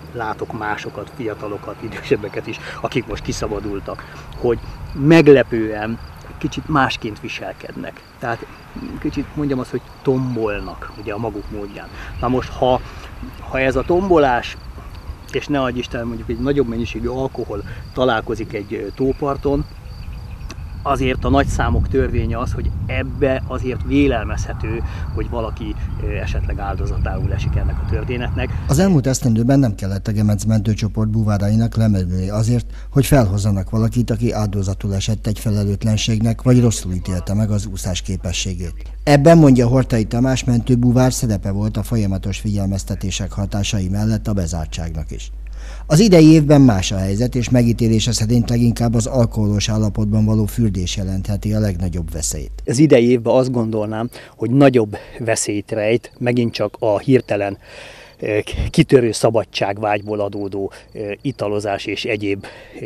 látok másokat, fiatalokat, idősebbeket is, akik most kiszabadultak, hogy meglepően kicsit másként viselkednek. Tehát kicsit mondjam azt, hogy tombolnak ugye a maguk módján. Na most, ha ez a tombolás, és ne adj Isten, mondjuk egy nagyobb mennyiségű alkohol találkozik egy tóparton, azért a nagy számok törvénye az, hogy ebbe azért vélelmezhető, hogy valaki esetleg áldozatául esik ennek a történetnek. Az elmúlt esztendőben nem kellett a Gemenc mentőcsoport búvárainak lemerülni azért, hogy felhozzanak valakit, aki áldozatul esett egy felelőtlenségnek, vagy rosszul ítélte meg az úszás képességét. Ebben, mondja Horthy Tamás mentőbúvár, szerepe volt a folyamatos figyelmeztetések hatásai mellett a bezártságnak is. Az idei évben más a helyzet, és megítélése szerint leginkább az alkoholos állapotban való fürdés jelentheti a legnagyobb veszélyt. Az idei évben azt gondolnám, hogy nagyobb veszélyt rejt megint csak a hirtelen kitörő szabadságvágyból adódó italozás és egyéb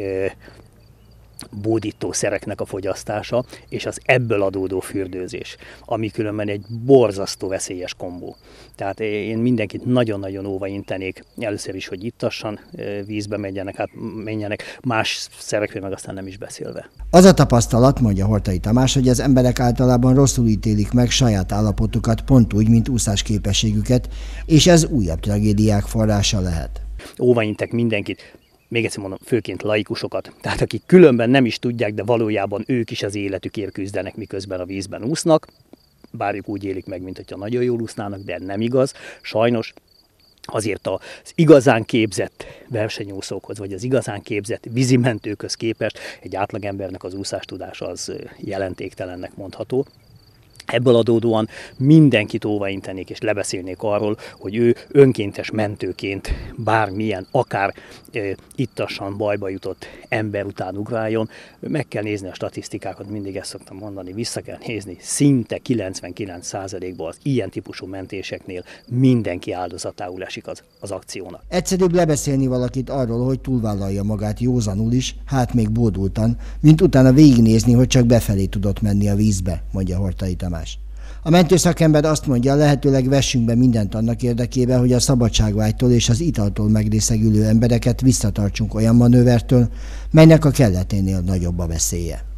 bódítószereknek a fogyasztása, és az ebből adódó fürdőzés, ami különben egy borzasztó veszélyes kombó. Tehát én mindenkit nagyon-nagyon óvaintenék, először is, hogy ittassan vízbe menjenek, más szerekről meg aztán nem is beszélve. Az a tapasztalat, mondja Horthy Tamás, hogy az emberek általában rosszul ítélik meg saját állapotukat, pont úgy, mint úszásképességüket, és ez újabb tragédiák forrása lehet. Óvaintek mindenkit, még egyszer mondom, főként laikusokat, tehát akik különben nem is tudják, de valójában ők is az életükért küzdenek, miközben a vízben úsznak, bár ők úgy élik meg, mint hogyha nagyon jól úsznának, de nem igaz, sajnos. Azért az igazán képzett versenyúszókhoz, vagy az igazán képzett vízimentőkhöz képest egy átlagembernek az úszástudása az jelentéktelennek mondható. Ebből adódóan mindenkit óvaintenék és lebeszélnék arról, hogy ő önkéntes mentőként bármilyen, akár ittassan bajba jutott ember után ugráljon. Meg kell nézni a statisztikákat, mindig ezt szoktam mondani, vissza kell nézni, szinte 99%-ban az ilyen típusú mentéseknél mindenki áldozatául esik az akciónak. Egyszerűbb lebeszélni valakit arról, hogy túlvállalja magát józanul is, hát még bódultan, mint utána végignézni, hogy csak befelé tudott menni a vízbe, mondja Horthy Tamás. A mentőszakember azt mondja, lehetőleg vessünk be mindent annak érdekében, hogy a szabadságvágytól és az italtól megrészegülő embereket visszatartsunk olyan manővertől, melynek a kelleténél nagyobb a veszélye.